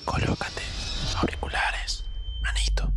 Colócate auriculares, manito.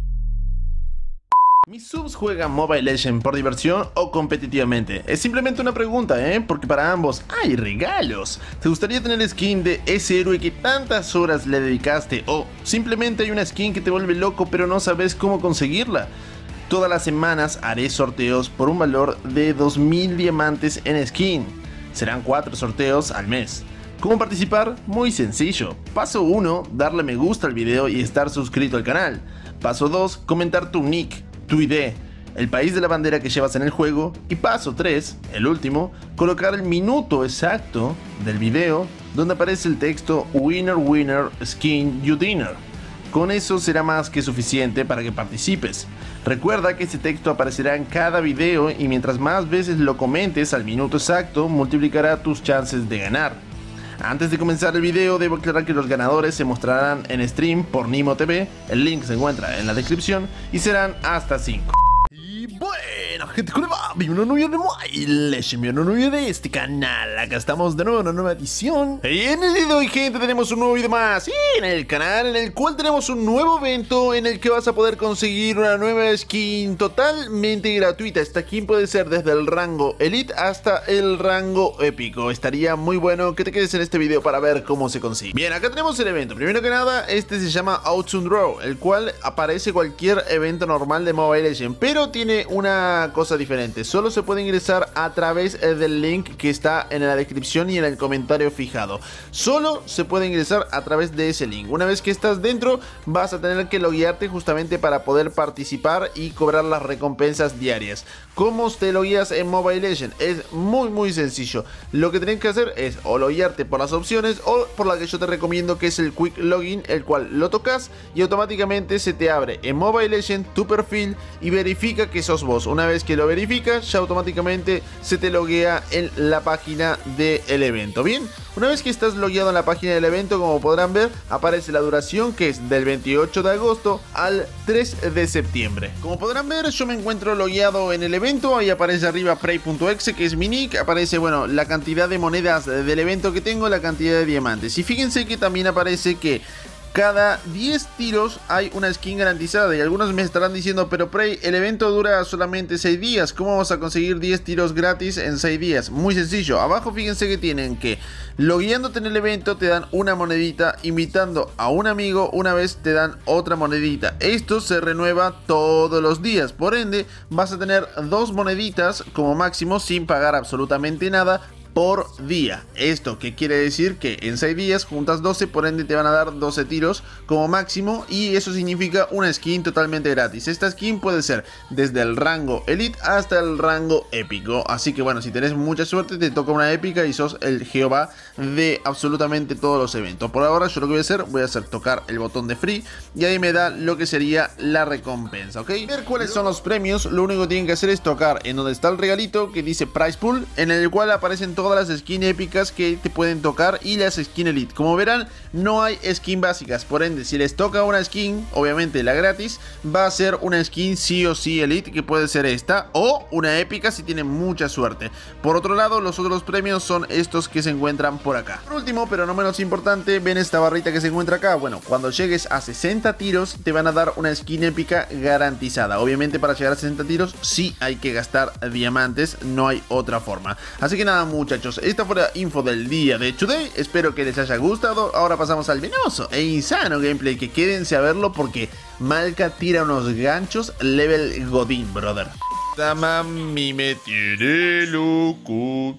¿Mis subs juegan Mobile Legends por diversión o competitivamente? Es simplemente una pregunta, porque para ambos hay regalos. ¿Te gustaría tener skin de ese héroe que tantas horas le dedicaste? ¿O simplemente hay una skin que te vuelve loco pero no sabes cómo conseguirla? Todas las semanas haré sorteos por un valor de 2000 diamantes en skin. Serán 4 sorteos al mes. ¿Cómo participar? Muy sencillo. Paso 1, darle me gusta al video y estar suscrito al canal. Paso 2, comentar tu nick, tu ID, el país de la bandera que llevas en el juego. Y paso 3, el último, colocar el minuto exacto del video donde aparece el texto Winner Winner Skin You Dinner. Con eso será más que suficiente para que participes. Recuerda que este texto aparecerá en cada video y mientras más veces lo comentes al minuto exacto, multiplicará tus chances de ganar. Antes de comenzar el video, debo aclarar que los ganadores se mostrarán en stream por Nimo TV, el link se encuentra en la descripción y serán hasta 5. Y bueno, gente, ¿cómo va? Bienvenido a un nuevo video de Mobile Legends, bienvenido a un nuevo video de este canal. Acá estamos de nuevo en una nueva edición. Y en el video de hoy, gente, tenemos un nuevo video más en el canal, en el cual tenemos un nuevo evento en el que vas a poder conseguir una nueva skin totalmente gratuita. Esta skin puede ser desde el rango Elite hasta el rango épico. Estaría muy bueno que te quedes en este video para ver cómo se consigue. Bien, acá tenemos el evento. Primero que nada, este se llama Autumn Draw, el cual aparece cualquier evento normal de Mobile Legends, pero tiene una cosa diferente. Solo se puede ingresar a través del link que está en la descripción y en el comentario fijado. Solo se puede ingresar a través de ese link. Una vez que estás dentro, vas a tener que loguearte justamente para poder participar y cobrar las recompensas diarias. ¿Cómo te logueas en Mobile Legends? Es muy sencillo. Lo que tenés que hacer es o loguearte por las opciones o por la que yo te recomiendo, que es el Quick Login, el cual lo tocas y automáticamente se te abre en Mobile Legends tu perfil y verifica que sos vos. Una vez que lo verificas, ya automáticamente se te loguea en la página del evento. Bien, una vez que estás logueado en la página del evento, como podrán ver, aparece la duración, que es del 28 de agosto al 3 de septiembre. Como podrán ver, yo me encuentro logueado en el evento. Ahí aparece arriba Prey.exe, que es mi nick. Aparece, bueno, la cantidad de monedas del evento que tengo, la cantidad de diamantes. Y fíjense que también aparece que cada 10 tiros hay una skin garantizada. Y algunos me estarán diciendo, pero Prey, el evento dura solamente 6 días. ¿Cómo vamos a conseguir 10 tiros gratis en 6 días? Muy sencillo. Abajo fíjense que tienen que, logueándote en el evento, te dan una monedita. Invitando a un amigo, una vez te dan otra monedita. Esto se renueva todos los días. Por ende, vas a tener 2 moneditas como máximo sin pagar absolutamente nada por día. ¿Esto qué quiere decir? Que en 6 días juntas 12, por ende te van a dar 12 tiros como máximo, y eso significa una skin totalmente gratis. Esta skin puede ser desde el rango Elite hasta el rango épico, así que bueno, si tenés mucha suerte te toca una épica y sos el Jehová de absolutamente todos los eventos. Por ahora yo lo que voy a hacer tocar el botón de free y ahí me da lo que sería la recompensa, ¿ok? Ver cuáles son los premios. Lo único que tienen que hacer es tocar en donde está el regalito que dice Prize Pool, en el cual aparecen todas las skins épicas que te pueden tocar y las skins Elite. Como verán, no hay skin básicas, por ende si les toca una skin, obviamente la gratis, va a ser una skin sí o sí Elite, que puede ser esta o una épica si tienen mucha suerte. Por otro lado, los otros premios son estos que se encuentran por acá. Por último, pero no menos importante, ven esta barrita que se encuentra acá. Bueno, cuando llegues a 60 tiros te van a dar una skin épica garantizada. Obviamente para llegar a 60 tiros sí hay que gastar diamantes, no hay otra forma. Así que nada, muchachos, esta fue la info del día de Today. Espero que les haya gustado. Ahora pasamos al venoso e insano gameplay, que quédense a verlo porque Malca tira unos ganchos level Godín, brother. Esta mami me tiene loco.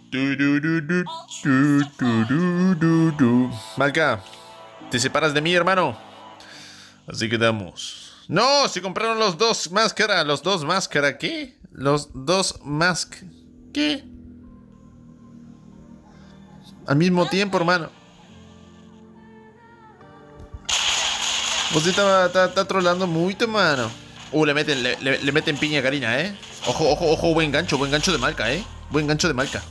Malca, te separas de mí, hermano. Así que damos. No, se compraron los dos máscaras. Los dos máscaras, ¿qué? Los dos máscaras, ¿qué? Al mismo tiempo, hermano. Vos está trolando mucho, hermano. Le meten piña a Karina, Ojo, buen gancho de Malca, Buen gancho de Malca.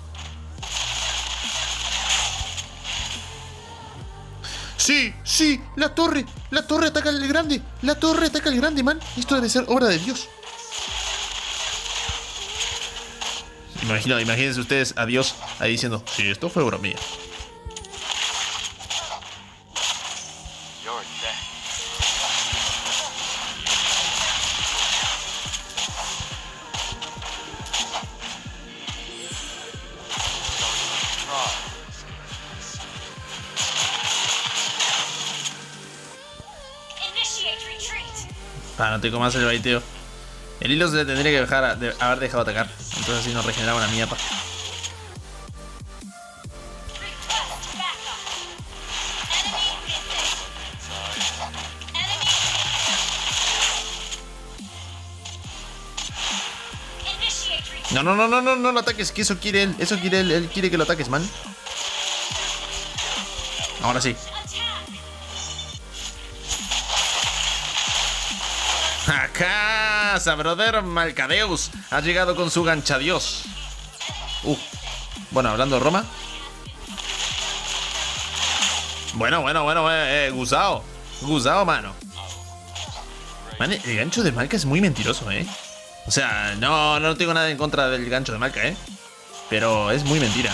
Sí, la torre ataca al grande. La torre ataca al grande, man. Esto debe ser obra de Dios. Imagínense ustedes a Dios ahí diciendo, sí, esto fue obra mía. No tengo más el baiteo. El hilo se le tendría que haber dejado atacar. Entonces así nos regeneraba una mierda. No, no, no, no, no, no lo ataques, que eso quiere él. Eso quiere él quiere que lo ataques, man. Ahora sí. ¡A casa, brother! Malcadeus ha llegado con su ganchadios. Bueno, hablando de Roma. Bueno, Gusao. Gusao, mano. Man, el gancho de Malca es muy mentiroso, O sea, no tengo nada en contra del gancho de Malca, pero es muy mentira.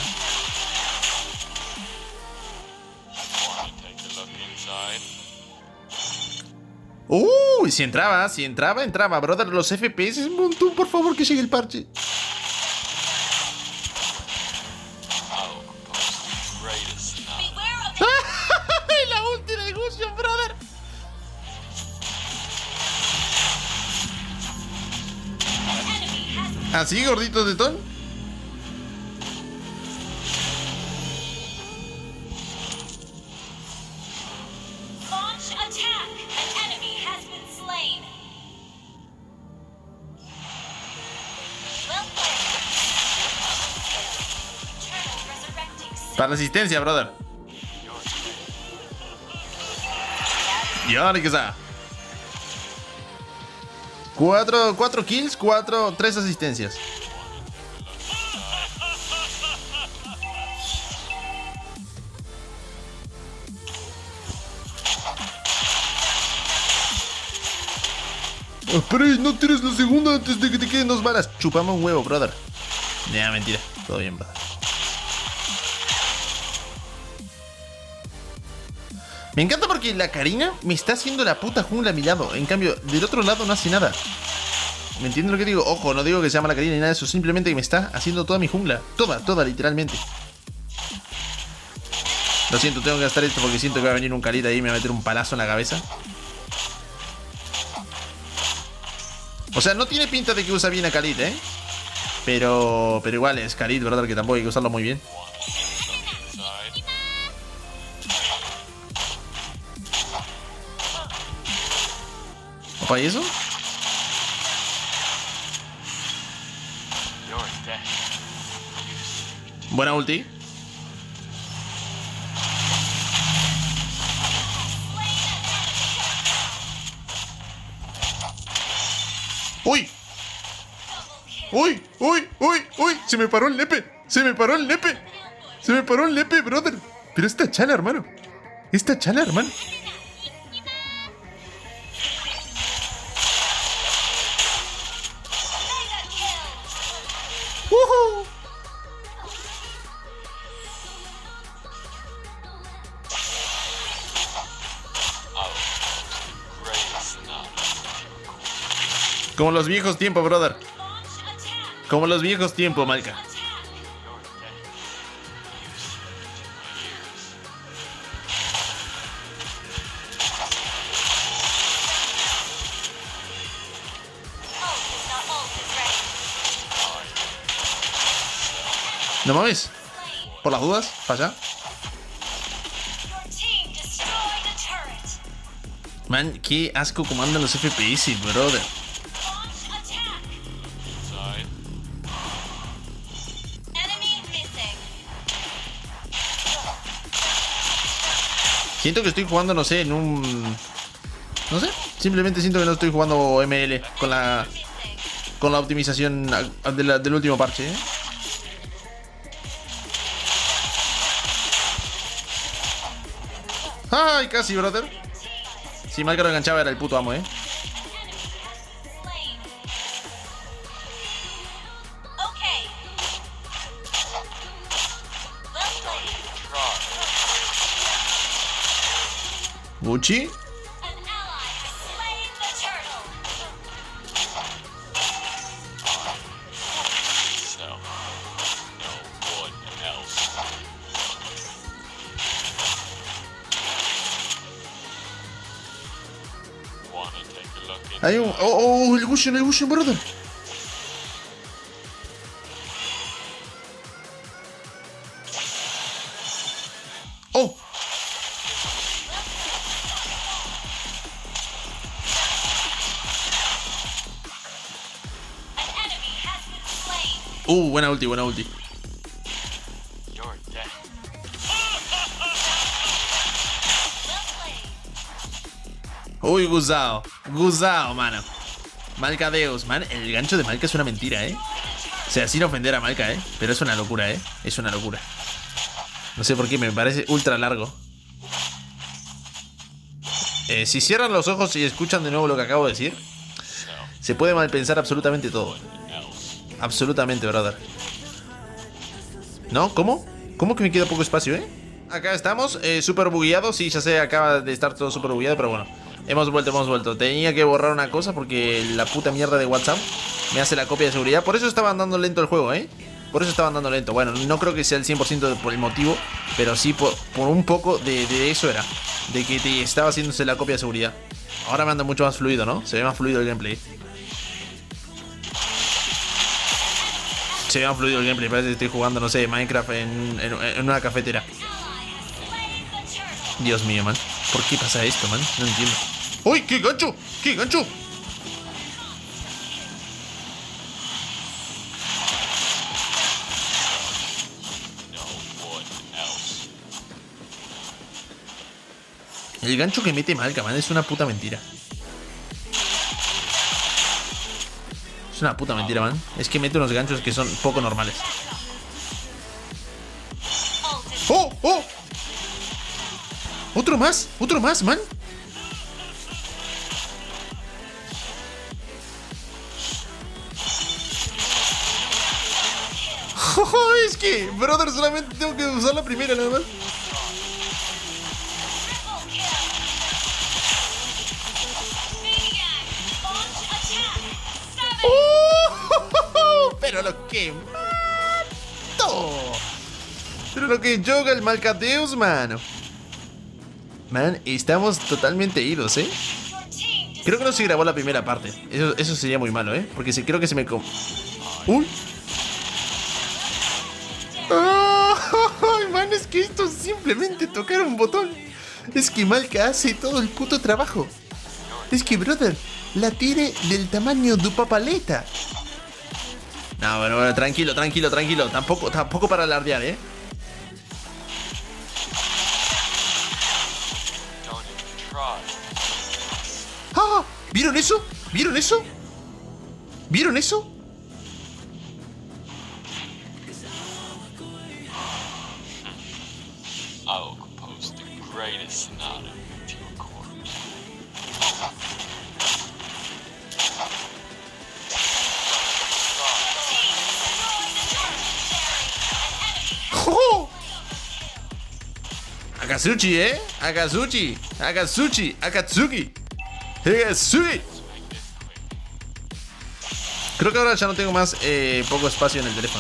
Si entraba, brother. Los FPS es un montón, por favor, que llegue el parche. La ulti de Gusion, brother. ¿Así, gordito de ton? Para la asistencia, brother. Y ahora que sea. 4 kills, 3 asistencias. Espera, no tires la segunda antes de que te queden 2 balas. Chupame un huevo, brother. Ya, mentira. Todo bien, brother. Me encanta porque la Karina me está haciendo la puta jungla a mi lado. En cambio, del otro lado no hace nada. ¿Me entiendes lo que digo? Ojo, no digo que se llama la Karina ni nada de eso. Simplemente que me está haciendo toda mi jungla. Toda, literalmente. Lo siento, tengo que gastar esto porque siento que va a venir un Kalita ahí y me va a meter un palazo en la cabeza. O sea, no tiene pinta de que usa bien a Khalid, Pero igual es Khalid, brother, que tampoco hay que usarlo muy bien. ¿Opa, y eso? Buena ulti. ¡Uy! ¡Uy! ¡Uy! ¡Uy! ¡Uy! ¡Se me paró el nepe! ¡Se me paró el nepe! ¡Se me paró el nepe, brother! Pero esta chala, hermano. Esta chala, hermano. Como los viejos tiempos, brother. Como los viejos tiempos, Malca. ¿No mames? ¿Por las dudas? ¿Para allá? Man, qué asco como andan los FPS, brother. Siento que estoy jugando, no sé, en un... No sé, simplemente siento que no estoy jugando ML con la optimización del último parche, ¡Ay, casi, brother! Si mal que lo enganchaba era el puto amo, Gucci. Hay un... Oh, el Gusion, brother. Oh. Buena ulti, buena ulti. Uy, Guzao, mano. Malca Deus, man. El gancho de Malca es una mentira, O sea, sin ofender a Malca, pero es una locura, Es una locura. No sé por qué, me parece ultra largo. Si cierran los ojos y escuchan de nuevo lo que acabo de decir, se puede malpensar absolutamente todo. Absolutamente, brother. ¿No? ¿Cómo? ¿Cómo que me queda poco espacio, Acá estamos, súper bugueado. Sí, ya sé, acaba de estar todo súper bugueado, pero bueno. Hemos vuelto. Tenía que borrar una cosa porque la puta mierda de WhatsApp me hace la copia de seguridad. Por eso estaba andando lento el juego, Por eso estaba andando lento. Bueno, no creo que sea el 100% por el motivo, pero sí por un poco de eso era. De que te estaba haciéndose la copia de seguridad. Ahora me anda mucho más fluido, ¿no? Se ve más fluido el gameplay. Se ve más fluido el gameplay. Parece que estoy jugando, no sé, Minecraft en una cafetera. Dios mío, man. ¿Por qué pasa esto, man? No entiendo. ¡Uy! ¡Qué gancho! ¡Qué gancho! El gancho que mete Malca, man, es una puta mentira. Es una puta mentira, man. Es que mete unos ganchos que son poco normales. ¡Oh! ¡Oh! ¿Otro más? ¿Otro más, man? Es que, brother, solamente tengo que usar la primera nada más. Pero lo que mato. Pero lo que yoga el Malca Deus, mano. Man, estamos totalmente idos, Creo que no se grabó la primera parte. Eso sería muy malo, porque creo que se me... ¡Uy! ¡Ay, man! Es que esto es simplemente tocar un botón. Es que Malca hace todo el puto trabajo. Es que, brother, la tiene del tamaño de papaleta. No, bueno, tranquilo. Tampoco para alardear, ¡Ah! ¿Vieron eso? ¿Vieron eso? ¿Vieron eso? ¡Oh! Akatsuki, Akatsuki. Creo que ahora ya no tengo más poco espacio en el teléfono,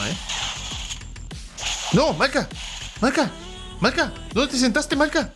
¡No! ¡Malca! ¿Dónde te sentaste, Malca?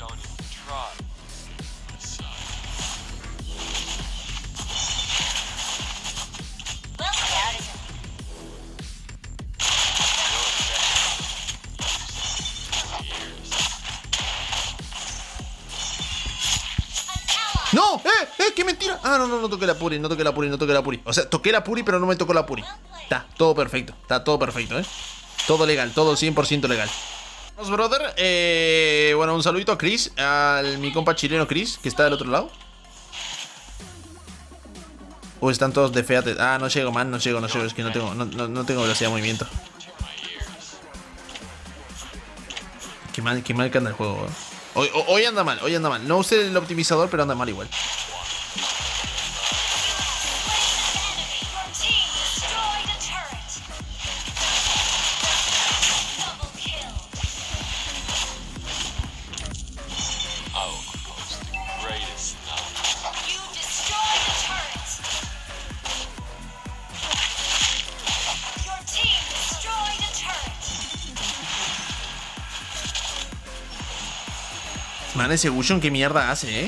¡No! ¡Qué mentira! Ah, no toqué la Puri. O sea, toqué la Puri, pero no me tocó la Puri. Está todo perfecto, Todo legal, todo 100% legal. Vamos, brother. Bueno, un saludito a Chris, mi compa chileno Chris, que está del otro lado. Están todos de feate. Ah, no llego, man, no llego. Es que no tengo velocidad de movimiento. Qué mal que anda el juego, Hoy anda mal. No usé el optimizador, pero anda mal igual. man, ese Gusion, ¿qué mierda hace,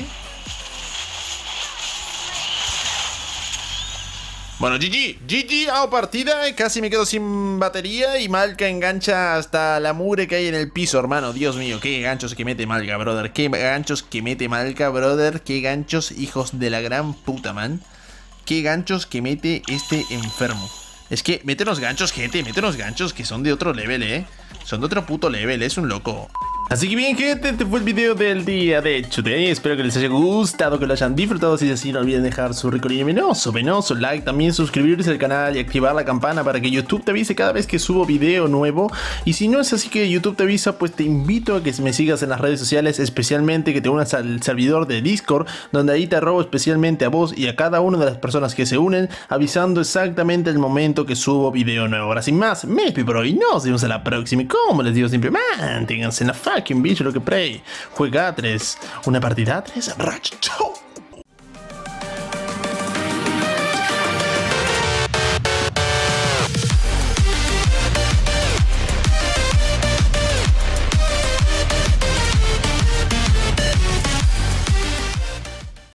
Bueno, GG, hago partida, casi me quedo sin batería y Malca engancha hasta la mugre que hay en el piso, hermano. Dios mío, qué ganchos que mete Malca, brother. Qué ganchos que mete Malca, brother. Qué ganchos, hijos de la gran puta, man. Qué ganchos que mete este enfermo. Es que mete unos ganchos, gente, mete unos ganchos que son de otro level, Son de otro puto level, es un loco. Así que bien, gente, este fue el video del día de today. Espero que les haya gustado, que lo hayan disfrutado. Si es así, no olviden dejar su rico y venoso like, también suscribirse al canal y activar la campana para que YouTube te avise cada vez que subo video nuevo. Y si no es así que YouTube te avisa, pues te invito a que me sigas en las redes sociales, especialmente que te unas al servidor de Discord, donde ahí te robo especialmente a vos y a cada una de las personas que se unen, avisando exactamente el momento que subo video nuevo. Ahora sin más, me despido por hoy, nos vemos en la próxima y como les digo siempre, manténganse en la fucking bicho lo que play. Juega 3, una partida 3, Rach, chau.